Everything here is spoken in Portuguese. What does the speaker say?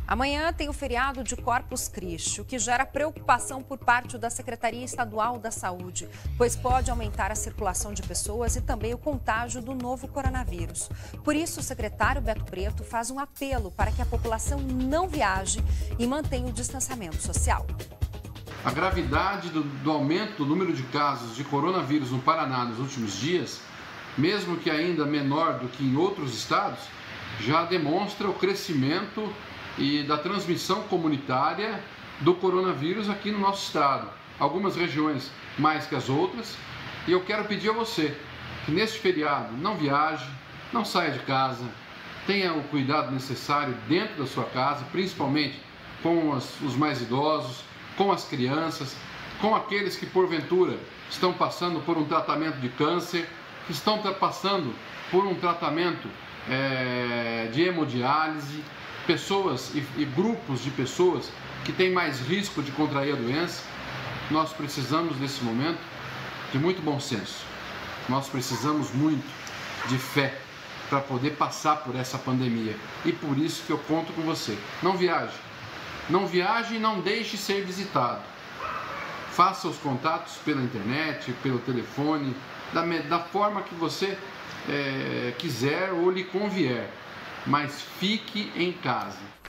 Amanhã tem o feriado de Corpus Christi, o que gera preocupação por parte da Secretaria Estadual da Saúde, pois pode aumentar a circulação de pessoas e também o contágio do novo coronavírus. Por isso, o secretário Beto Preto faz um apelo para que a população não viaje e mantenha o distanciamento social. A gravidade do aumento do número de casos de coronavírus no Paraná nos últimos dias, mesmo que ainda menor do que em outros estados, já demonstra o crescimento e da transmissão comunitária do coronavírus aqui no nosso estado. Algumas regiões mais que as outras. E eu quero pedir a você que neste feriado não viaje, não saia de casa, tenha o cuidado necessário dentro da sua casa, principalmente com os mais idosos, com as crianças, com aqueles que porventura estão passando por um tratamento de câncer, que estão passando por um tratamento de hemodiálise, pessoas e grupos de pessoas que têm mais risco de contrair a doença. Nós precisamos nesse momento de muito bom senso. Nós precisamos muito de fé para poder passar por essa pandemia. E por isso que eu conto com você. Não viaje. Não viaje e não deixe ser visitado. Faça os contatos pela internet, pelo telefone, da forma que você quiser ou lhe convier. Mas fique em casa.